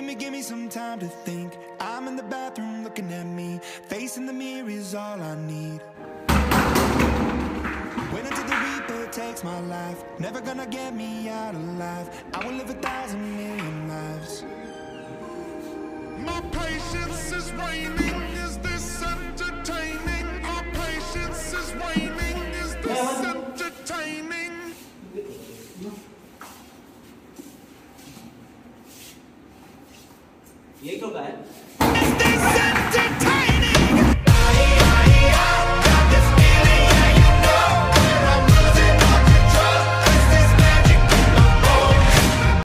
give me some time to think. I'm in the bathroom looking at me. Facing the mirror is all I need. Wait until the reaper takes my life. Never gonna get me out alive. I will live 1,000,000,000 lives. My patience is waning. Is this entertaining? Our patience is waning. Is this